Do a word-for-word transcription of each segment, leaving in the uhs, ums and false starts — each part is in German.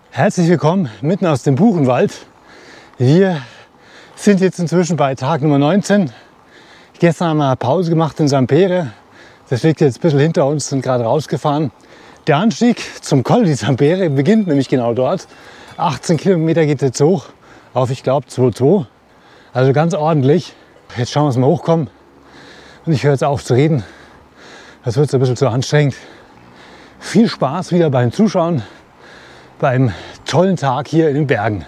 Herzlich willkommen mitten aus dem Buchenwald. Wir sind jetzt inzwischen bei Tag Nummer neunzehn. Gestern haben wir Pause gemacht in Sampere. Das liegt jetzt ein bisschen hinter uns, sind gerade rausgefahren. Der Anstieg zum Colle di Sampere beginnt nämlich genau dort. achtzehn Kilometer geht jetzt hoch auf, ich glaube, zwei Komma zwei. Also ganz ordentlich. Jetzt schauen wir, dass wir hochkommen. Und ich höre jetzt auf zu reden. Das wird ein bisschen zu anstrengend. Viel Spaß wieder beim Zuschauen, beim tollen Tag hier in den Bergen.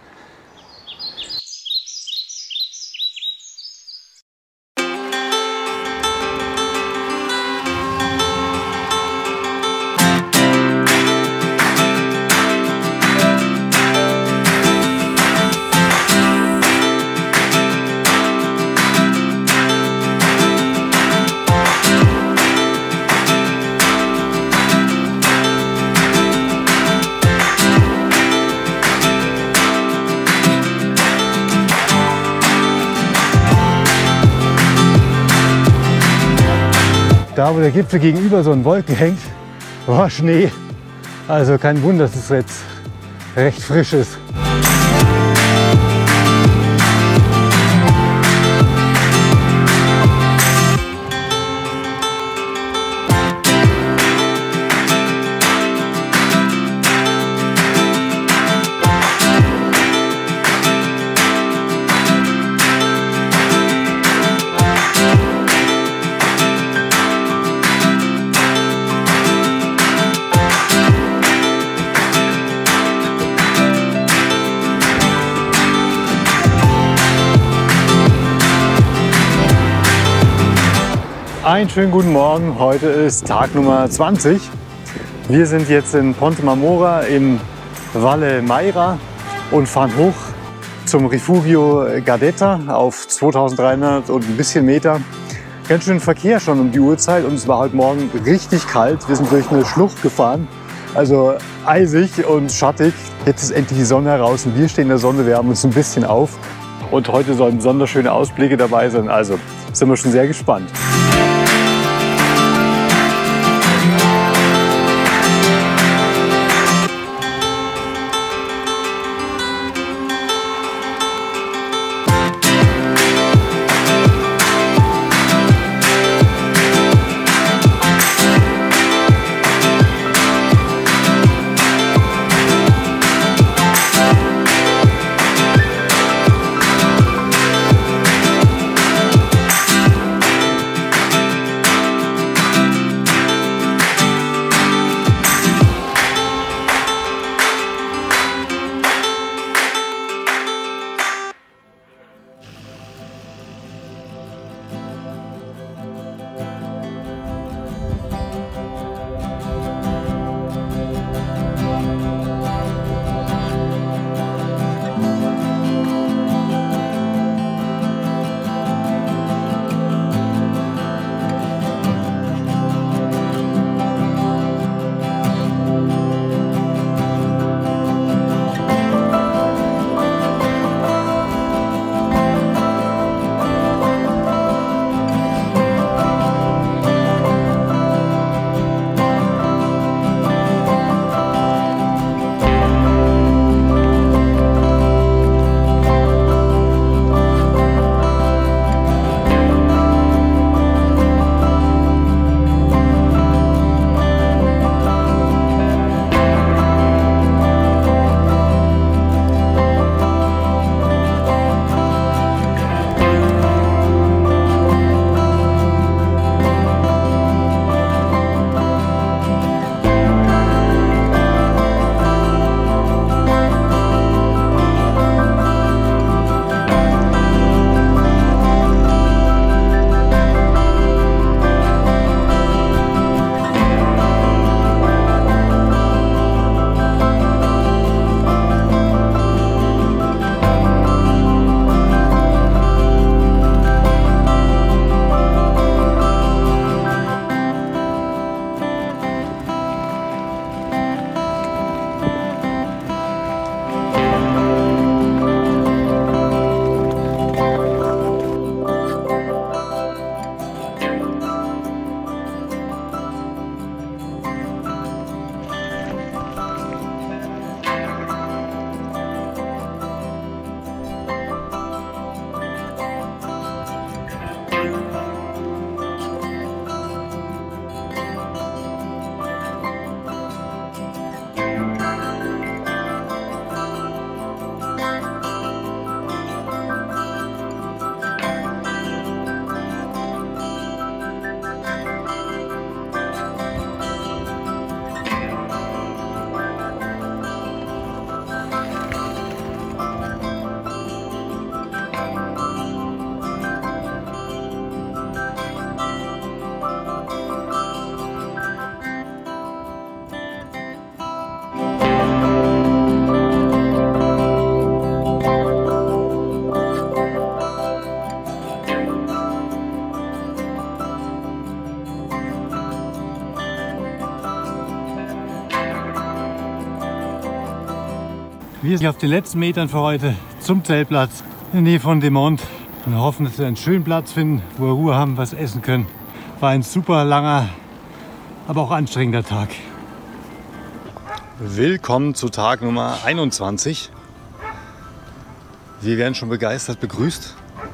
Da, wo der Gipfel gegenüber so in Wolken hängt, war Schnee. Also kein Wunder, dass es jetzt recht frisch ist. Einen schönen guten Morgen, heute ist Tag Nummer zwanzig. Wir sind jetzt in Ponte Marmora im Valle Maira und fahren hoch zum Rifugio Gardetta auf zweitausenddreihundert und ein bisschen Meter. Ganz schön Verkehr schon um die Uhrzeit und es war heute Morgen richtig kalt. Wir sind durch eine Schlucht gefahren, also eisig und schattig. Jetzt ist endlich die Sonne heraus und wir stehen in der Sonne, wir haben uns ein bisschen auf. Und heute sollen besonders schöne Ausblicke dabei sein, also sind wir schon sehr gespannt. Wir sind auf den letzten Metern für heute zum Zeltplatz in der Nähe von Demont und hoffen, dass wir einen schönen Platz finden, wo wir Ruhe haben, was essen können. War ein super langer, aber auch anstrengender Tag. Willkommen zu Tag Nummer einundzwanzig. Wir werden schon begeistert begrüßt.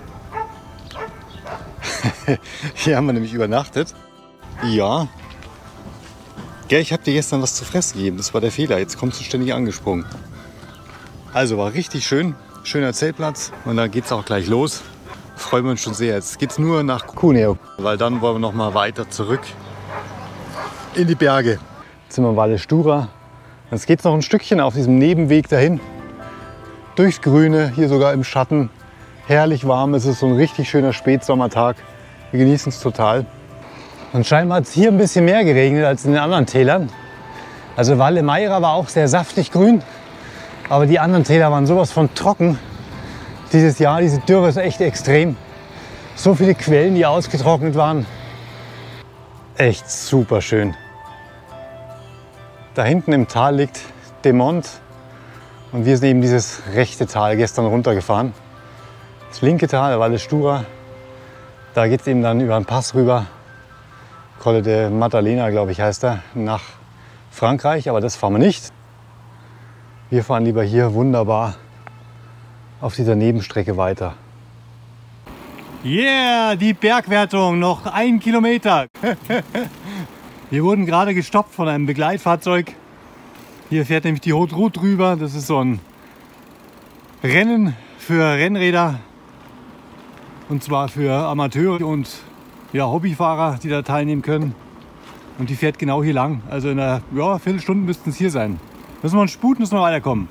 Hier haben wir nämlich übernachtet. Ja. Ja, ich habe dir gestern was zu fressen gegeben. Das war der Fehler. Jetzt kommst du ständig angesprungen. Also war richtig schön. Schöner Zeltplatz. Und dann geht es auch gleich los. Freuen wir uns schon sehr. Jetzt geht es nur nach Cuneo. Weil dann wollen wir noch mal weiter zurück in die Berge. Jetzt sind wir in Valestura. Jetzt geht es noch ein Stückchen auf diesem Nebenweg dahin. Durchs Grüne, hier sogar im Schatten. Herrlich warm. Es ist so ein richtig schöner Spätsommertag. Wir genießen es total. Und scheinbar hat es hier ein bisschen mehr geregnet als in den anderen Tälern. Also Valle Mayra war auch sehr saftig grün, aber die anderen Täler waren sowas von trocken. Dieses Jahr, diese Dürre ist echt extrem. So viele Quellen, die ausgetrocknet waren. Echt super schön. Da hinten im Tal liegt Demont und wir sind eben dieses rechte Tal gestern runtergefahren. Das linke Tal, Valestura, da geht es eben dann über einen Pass rüber. Colle de Maddalena, glaube ich, heißt er, nach Frankreich, aber das fahren wir nicht. Wir fahren lieber hier wunderbar auf dieser Nebenstrecke weiter. Yeah, die Bergwertung, noch ein Kilometer. Wir wurden gerade gestoppt von einem Begleitfahrzeug. Hier fährt nämlich die Haute Route drüber. Das ist so ein Rennen für Rennräder. Und zwar für Amateure und ja, Hobbyfahrer, die da teilnehmen können. Und die fährt genau hier lang. Also in einer ja, Viertelstunde müssten es hier sein. Müssen wir uns sputen, müssen wir weiterkommen.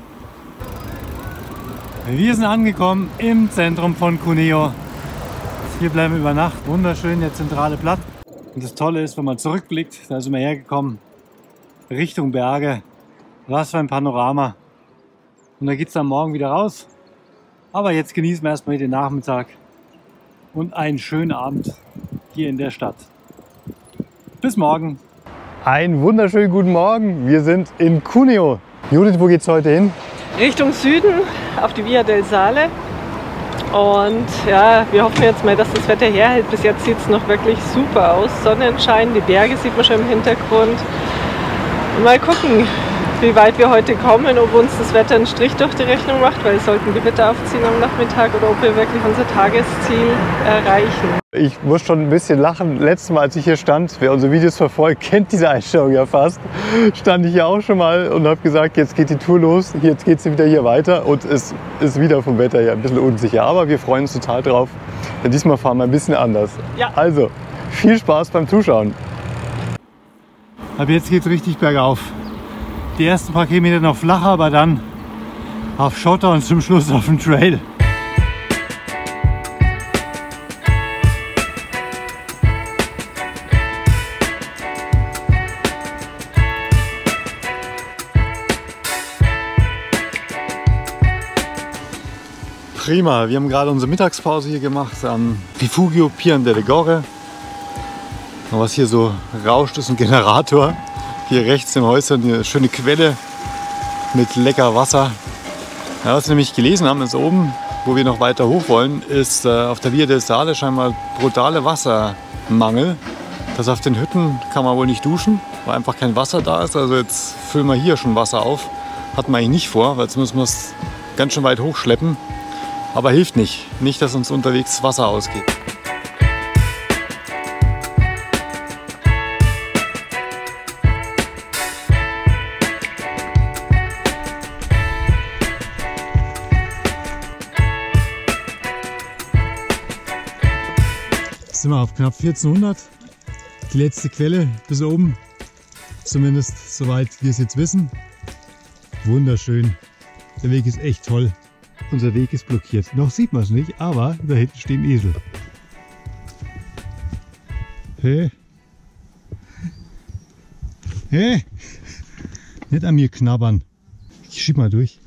Wir sind angekommen im Zentrum von Cuneo. Hier bleiben wir über Nacht. Wunderschön, der zentrale Platz. Und das Tolle ist, wenn man zurückblickt, da sind wir hergekommen, Richtung Berge. Was für ein Panorama. Und da geht es dann morgen wieder raus. Aber jetzt genießen wir erstmal den Nachmittag und einen schönen Abend hier in der Stadt. Bis morgen. Einen wunderschönen guten Morgen. Wir sind in Cuneo. Judith, wo geht's heute hin? Richtung Süden auf die Via del Sale. Und ja, wir hoffen jetzt mal, dass das Wetter herhält. Bis jetzt sieht es noch wirklich super aus. Sonnenschein, die Berge sieht man schon im Hintergrund. Mal gucken, wie weit wir heute kommen, ob uns das Wetter einen Strich durch die Rechnung macht, weil es sollten Gewitter aufziehen am Nachmittag, oder ob wir wirklich unser Tagesziel erreichen. Ich muss schon ein bisschen lachen. Letztes Mal, als ich hier stand, wer unsere Videos verfolgt, kennt diese Einstellung ja fast. Stand ich hier auch schon mal und habe gesagt, jetzt geht die Tour los, jetzt geht sie wieder hier weiter und es ist wieder vom Wetter her ein bisschen unsicher. Aber wir freuen uns total drauf, denn diesmal fahren wir ein bisschen anders. Ja. Also, viel Spaß beim Zuschauen. Ab jetzt geht es richtig bergauf. Die ersten paar Kilometer noch flacher, aber dann auf Schotter und zum Schluss auf dem Trail. Prima, wir haben gerade unsere Mittagspause hier gemacht am Rifugio Pian delle Gore. Und was hier so rauscht, ist ein Generator. Hier rechts im Häuschen eine schöne Quelle mit lecker Wasser. Ja, was wir nämlich gelesen haben, ist oben, wo wir noch weiter hoch wollen, ist äh, auf der Via del Sale scheinbar brutale Wassermangel. Das auf den Hütten kann man wohl nicht duschen, weil einfach kein Wasser da ist. Also jetzt füllen wir hier schon Wasser auf. Hatten wir eigentlich nicht vor, weil jetzt müssen wir es ganz schön weit hochschleppen. Aber hilft nicht. Nicht, dass uns unterwegs Wasser ausgeht. Jetzt sind wir auf knapp vierzehnhundert. Die letzte Quelle bis oben. Zumindest soweit wir es jetzt wissen. Wunderschön. Der Weg ist echt toll. Unser Weg ist blockiert. Noch sieht man es nicht, aber da hinten stehen Esel. Hey. Hey. Nicht an mir knabbern. Ich schieb mal durch.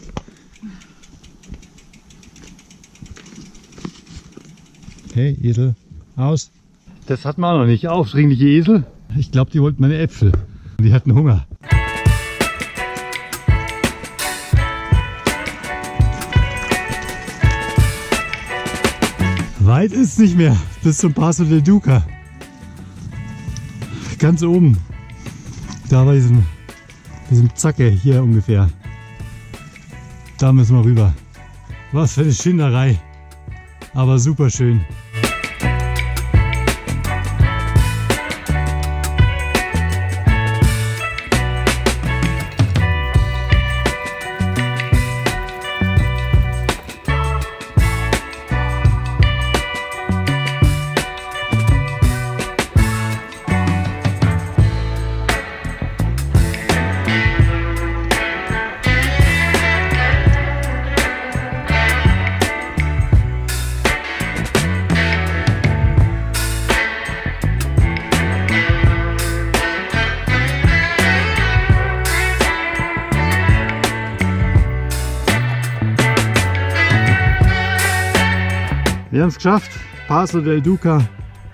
Hey, Esel. Aus. Das hat man auch noch nicht. Aufdringliche Esel. Ich glaube, die wollten meine Äpfel. Die hatten Hunger. Weit ist nicht mehr bis zum Paso del Duca. Ganz oben. Da bei diesem, diesem Zacke hier ungefähr. Da müssen wir rüber. Was für eine Schinderei. Aber super schön. Wir haben es geschafft, Paso del Duca.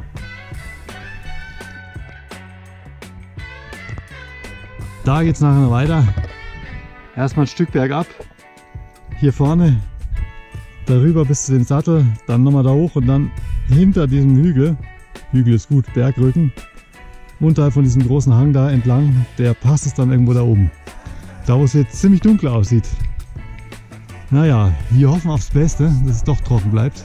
Da geht es nachher noch weiter. Erstmal ein Stück bergab. Hier vorne, darüber bis zu dem Sattel, dann nochmal da hoch und dann hinter diesem Hügel, Hügel ist gut, Bergrücken, unterhalb von diesem großen Hang da entlang, der Pass ist dann irgendwo da oben. Da wo es jetzt ziemlich dunkel aussieht. Naja, wir hoffen aufs Beste, dass es doch trocken bleibt.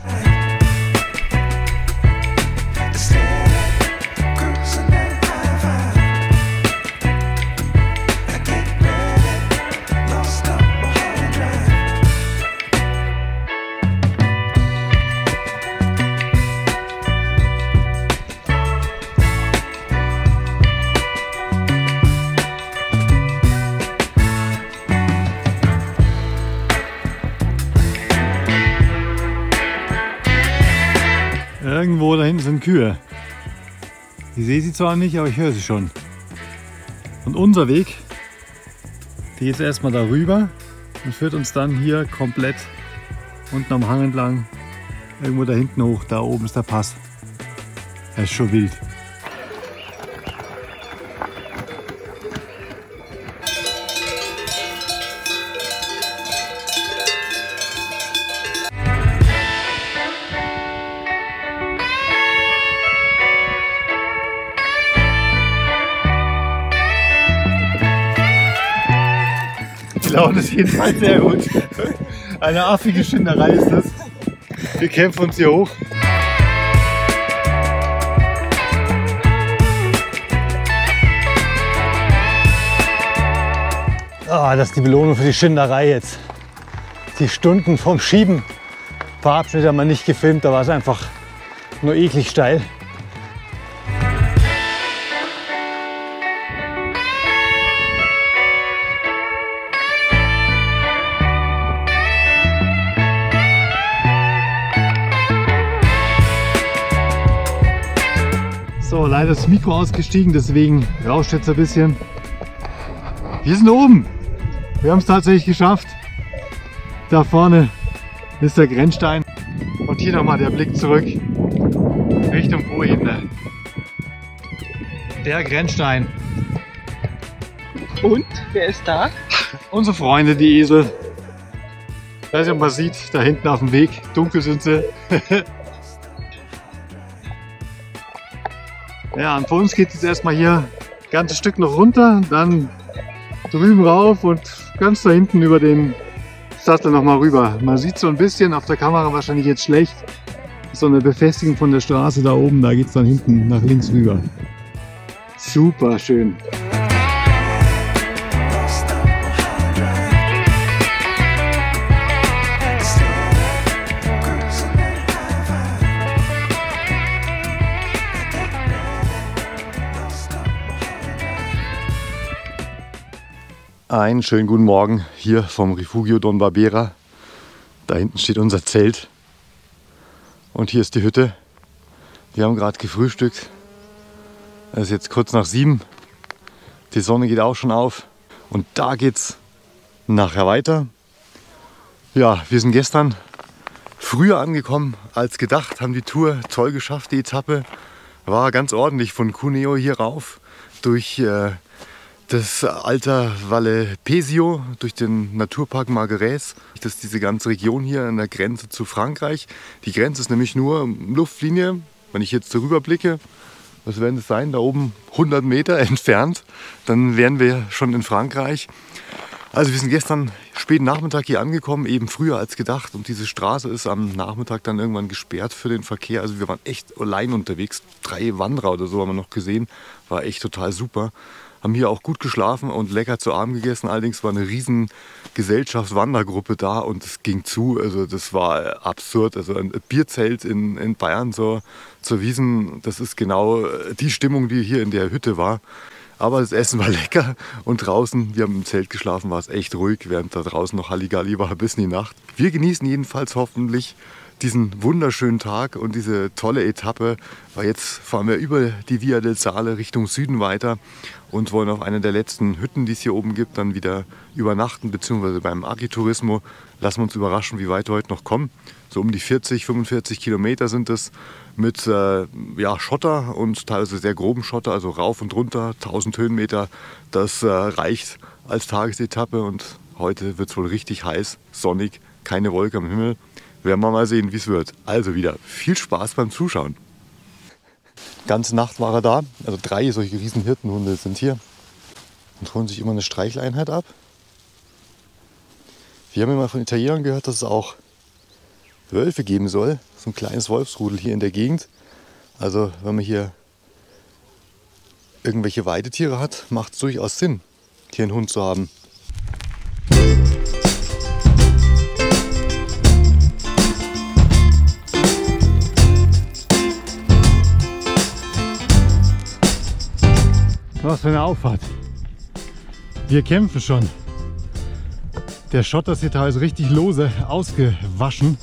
Irgendwo da hinten sind Kühe. Ich sehe sie zwar nicht, aber ich höre sie schon. Und unser Weg, die geht erstmal darüber und führt uns dann hier komplett unten am Hang entlang, irgendwo da hinten hoch. Da oben ist der Pass. Das ist schon wild. Die Laune ist jedenfalls sehr gut. Eine affige Schinderei ist das. Wir kämpfen uns hier hoch. Ah, das ist die Belohnung für die Schinderei jetzt. Die Stunden vom Schieben. Ein paar Abschnitte haben wir nicht gefilmt, da war es einfach nur eklig steil. So, leider ist das Mikro ausgestiegen, deswegen rauscht jetzt ein bisschen. Wir sind oben. Wir haben es tatsächlich geschafft. Da vorne ist der Grenzstein. Und hier nochmal der Blick zurück Richtung Poebene. Der Grenzstein. Und wer ist da? Unsere Freunde, die Esel. Ich weiß nicht, ob man sieht, da hinten auf dem Weg. Dunkel sind sie. Ja, und für uns geht es jetzt erstmal hier ein ganzes Stück noch runter, dann drüben rauf und ganz da hinten über den Sattel nochmal rüber. Man sieht so ein bisschen, auf der Kamera wahrscheinlich jetzt schlecht, so eine Befestigung von der Straße da oben, da geht es dann hinten nach links rüber. Super schön. Einen schönen guten Morgen hier vom Refugio Don Barbera. Da hinten steht unser Zelt und hier ist die Hütte. Wir haben gerade gefrühstückt. Es ist jetzt kurz nach sieben. Die Sonne geht auch schon auf und da geht's nachher weiter. Ja, wir sind gestern früher angekommen als gedacht, haben die Tour toll geschafft. Die Etappe war ganz ordentlich von Cuneo hier rauf durch äh, Das Alta Valle Pesio durch den Naturpark Margerès. Das ist diese ganze Region hier an der Grenze zu Frankreich. Die Grenze ist nämlich nur Luftlinie. Wenn ich jetzt darüber blicke, was werden es sein? Da oben hundert Meter entfernt. Dann wären wir schon in Frankreich. Also wir sind gestern späten Nachmittag hier angekommen, eben früher als gedacht. Und diese Straße ist am Nachmittag dann irgendwann gesperrt für den Verkehr. Also wir waren echt allein unterwegs. Drei Wanderer oder so haben wir noch gesehen. War echt total super. Haben hier auch gut geschlafen und lecker zu Abend gegessen. Allerdings war eine riesen Gesellschaftswandergruppe da und es ging zu. Also das war absurd. Also ein Bierzelt in, in Bayern so zur Wiesn, das ist genau die Stimmung, die hier in der Hütte war. Aber das Essen war lecker und draußen, wir haben im Zelt geschlafen, war es echt ruhig, während da draußen noch Halligalli war bis in die Nacht. Wir genießen jedenfalls hoffentlich diesen wunderschönen Tag und diese tolle Etappe, weil jetzt fahren wir über die Via del Sale Richtung Süden weiter und wollen auf einer der letzten Hütten, die es hier oben gibt, dann wieder übernachten, beziehungsweise beim Agriturismo. Lassen wir uns überraschen, wie weit wir heute noch kommen. So um die vierzig, fünfundvierzig Kilometer sind es mit äh, ja, Schotter und teilweise sehr groben Schotter, also rauf und runter, tausend Höhenmeter. Das äh, reicht als Tagesetappe und heute wird es wohl richtig heiß, sonnig, keine Wolke am Himmel. Werden wir mal sehen, wie es wird. Also wieder viel Spaß beim Zuschauen. Ganze Nacht war er da. Also drei solche riesen Hirtenhunde sind hier und holen sich immer eine Streicheleinheit ab. Wir haben immer von Italienern gehört, dass es auch Wölfe geben soll. So ein kleines Wolfsrudel hier in der Gegend. Also wenn man hier irgendwelche Weidetiere hat, macht es durchaus Sinn, hier einen Hund zu haben. Was für eine Auffahrt. Wir kämpfen schon. Der Schotter ist hier teilweise richtig lose ausgewaschen.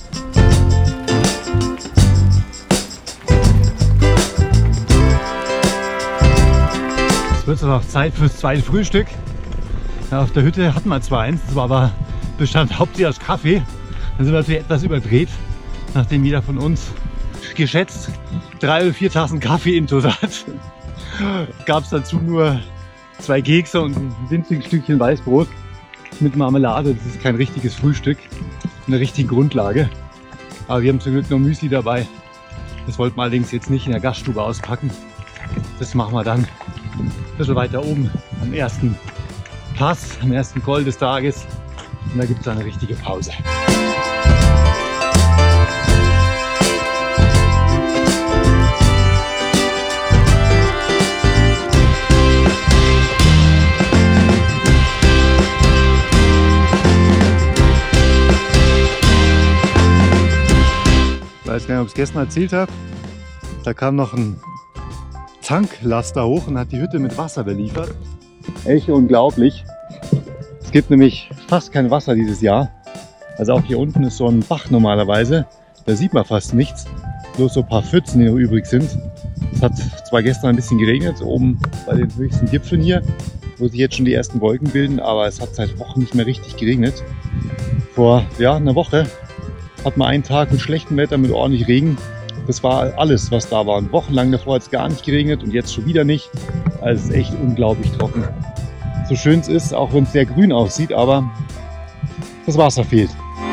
Es wird aber auch Zeit fürs zweite Frühstück. Ja, auf der Hütte hatten wir zwar eins, das war aber bestand hauptsächlich aus Kaffee. Dann sind wir natürlich etwas überdreht, nachdem jeder von uns geschätzt drei oder vier Tassen Kaffee intus hat. Gab es dazu nur zwei Kekse und ein winziges Stückchen Weißbrot mit Marmelade. Das ist kein richtiges Frühstück, eine richtige Grundlage. Aber wir haben zum Glück noch Müsli dabei. Das wollten wir allerdings jetzt nicht in der Gaststube auspacken. Das machen wir dann ein bisschen weiter oben am ersten Pass, am ersten Col des Tages. Und da gibt es eine richtige Pause. Ich weiß gar nicht, ob ich es gestern erzählt habe. Da kam noch ein Tanklaster hoch und hat die Hütte mit Wasser beliefert. Echt unglaublich. Es gibt nämlich fast kein Wasser dieses Jahr. Also auch hier unten ist so ein Bach normalerweise. Da sieht man fast nichts. Bloß so ein paar Pfützen, die noch übrig sind. Es hat zwar gestern ein bisschen geregnet, oben bei den höchsten Gipfeln hier, wo sich jetzt schon die ersten Wolken bilden, aber es hat seit Wochen nicht mehr richtig geregnet. Vor ja, einer Woche hat man einen Tag mit schlechtem Wetter, mit ordentlich Regen. Das war alles, was da war. Und wochenlang davor hat es gar nicht geregnet und jetzt schon wieder nicht. Also es ist echt unglaublich trocken. So schön es ist, auch wenn es sehr grün aussieht, aber das Wasser fehlt.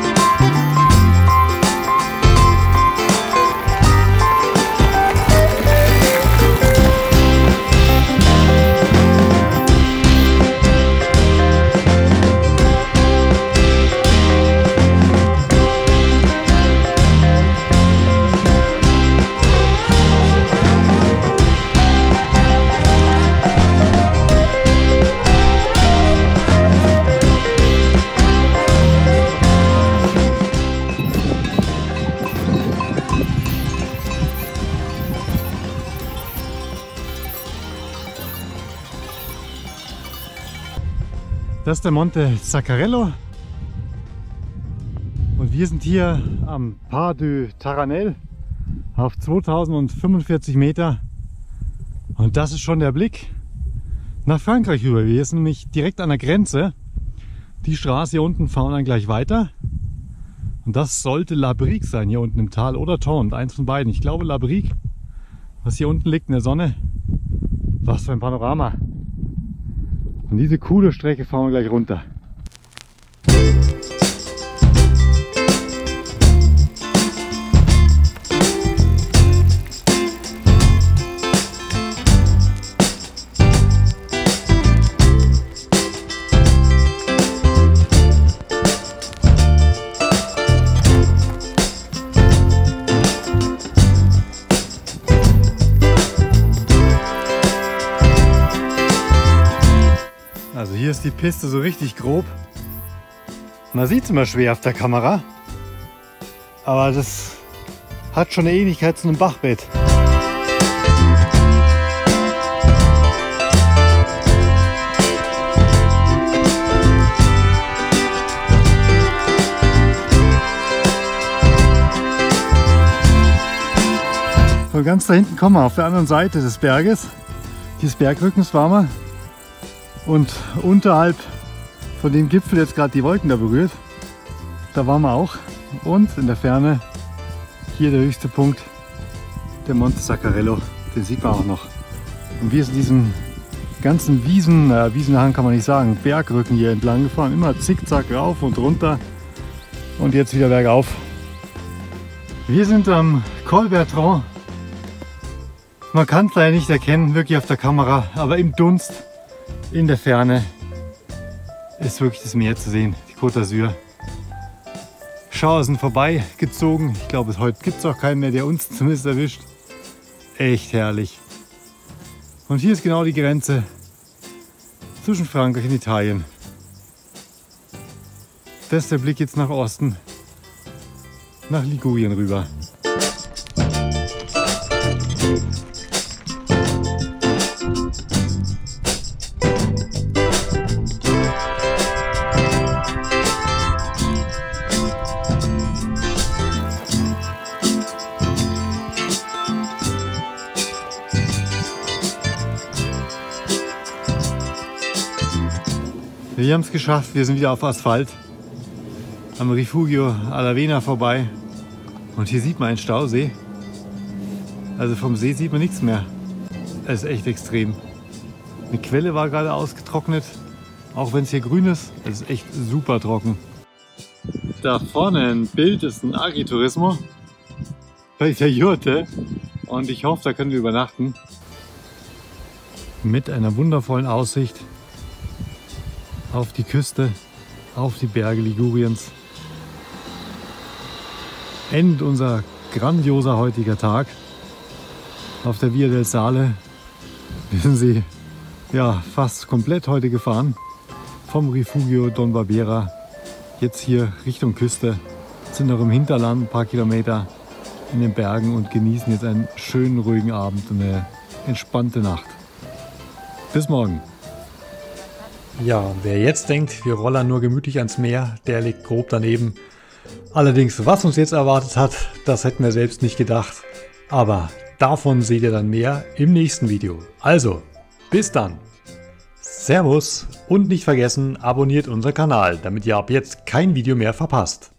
Das ist der Monte Zaccarello und wir sind hier am Pas du Taranel auf zweitausendfünfundvierzig Meter und das ist schon der Blick nach Frankreich rüber. Wir sind nämlich direkt an der Grenze. Die Straße hier unten fahren dann gleich weiter und das sollte La Brique sein, hier unten im Tal, oder Tende, eins von beiden. Ich glaube La Brique, was hier unten liegt in der Sonne. Was für ein Panorama. Und diese coole Strecke fahren wir gleich runter. Also hier ist die Piste so richtig grob. Man sieht es immer schwer auf der Kamera, aber das hat schon eine Ähnlichkeit zu einem Bachbett. Von ganz da hinten kommen wir auf der anderen Seite des Berges, dieses Bergrückens waren wir. Und unterhalb von dem Gipfel jetzt gerade die Wolken da berührt, da waren wir auch. Und in der Ferne hier der höchste Punkt, der Monte Saccarello, den sieht man auch noch. Und wir sind diesen ganzen Wiesen, naja, Wiesenhang kann man nicht sagen, Bergrücken hier entlang gefahren, immer zickzack rauf und runter und jetzt wieder bergauf. Wir sind am Col Bertrand. Man kann es leider nicht erkennen, wirklich auf der Kamera, aber im Dunst in der Ferne ist wirklich das Meer zu sehen, die Côte d'Azur. Schauer sind vorbei gezogen. Ich glaube, heute gibt es auch keinen mehr, der uns zumindest erwischt. Echt herrlich. Und hier ist genau die Grenze zwischen Frankreich und Italien. Das ist der Blick jetzt nach Osten, nach Ligurien rüber. Wir haben es geschafft, wir sind wieder auf Asphalt, am Rifugio alla Vena vorbei und hier sieht man einen Stausee. Also vom See sieht man nichts mehr. Es ist echt extrem. Eine Quelle war gerade ausgetrocknet, auch wenn es hier grün ist, es ist echt super trocken. Da vorne ein Bild ist ein Agriturismo bei der Jurte und ich hoffe, da können wir übernachten. Mit einer wundervollen Aussicht auf die Küste, auf die Berge Liguriens. Endet unser grandioser heutiger Tag auf der Via del Sale. Wir sind sie ja fast komplett heute gefahren. Vom Rifugio Don Barbera jetzt hier Richtung Küste. Sind noch im Hinterland ein paar Kilometer in den Bergen und genießen jetzt einen schönen ruhigen Abend und eine entspannte Nacht. Bis morgen. Ja, wer jetzt denkt, wir rollern nur gemütlich ans Meer, der liegt grob daneben. Allerdings, was uns jetzt erwartet hat, das hätten wir selbst nicht gedacht. Aber davon seht ihr dann mehr im nächsten Video. Also, bis dann. Servus und nicht vergessen, abonniert unseren Kanal, damit ihr ab jetzt kein Video mehr verpasst.